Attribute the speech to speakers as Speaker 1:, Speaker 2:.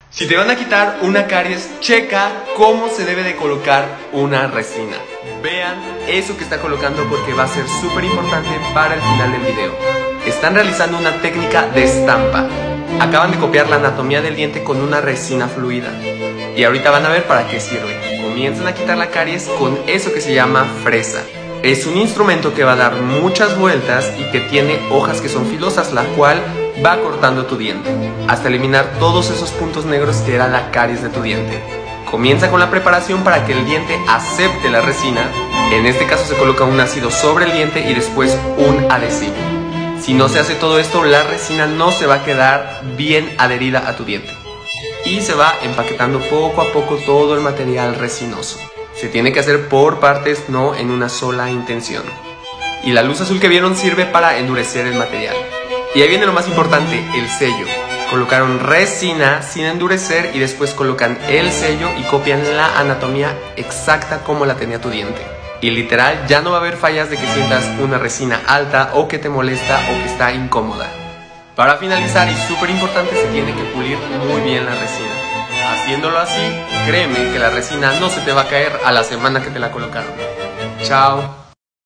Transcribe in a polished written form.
Speaker 1: Si te van a quitar una caries, checa cómo se debe de colocar una resina. Vean eso que está colocando porque va a ser súper importante para el final del video. Están realizando una técnica de estampa. Acaban de copiar la anatomía del diente con una resina fluida. Y ahorita van a ver para qué sirve. Comienzan a quitar la caries con eso que se llama fresa. Es un instrumento que va a dar muchas vueltas y que tiene hojas que son filosas, la cual va cortando tu diente hasta eliminar todos esos puntos negros que era la caries de tu diente. Comienza con la preparación para que el diente acepte la resina. En este caso se coloca un ácido sobre el diente y después un adhesivo. Si no se hace todo esto, la resina no se va a quedar bien adherida a tu diente y se va empaquetando poco a poco todo el material resinoso. Se tiene que hacer por partes, no en una sola intención. Y la luz azul que vieron sirve para endurecer el material. Y ahí viene lo más importante, el sello. Colocaron resina sin endurecer y después colocan el sello y copian la anatomía exacta como la tenía tu diente. Y literal ya no va a haber fallas de que sientas una resina alta o que te molesta o que está incómoda. Para finalizar, y súper importante, se tiene que pulir muy bien la resina. Haciéndolo así, créeme que la resina no se te va a caer a la semana que te la colocaron. Chao.